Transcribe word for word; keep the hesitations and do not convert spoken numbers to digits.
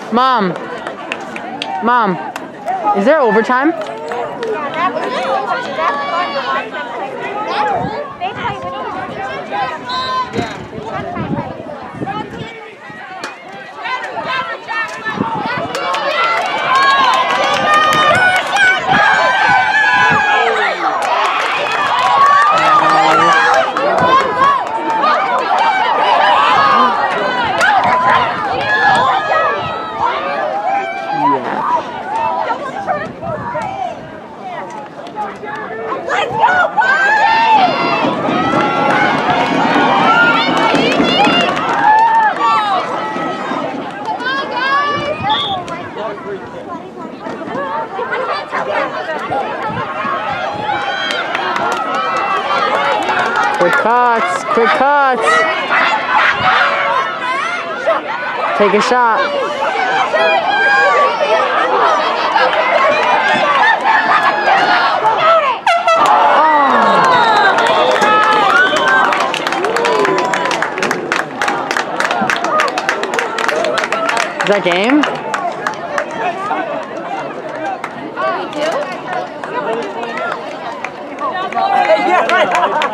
Mom. Mom. Is there overtime? Yeah, that was that's fun to watch them play. They play with Let's go, Quick cuts, quick cuts. Take a shot. Is that game? we do? Yeah, right.